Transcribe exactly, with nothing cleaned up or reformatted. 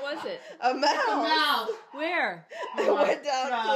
was it? A mouse. A mouse. Where? I went down.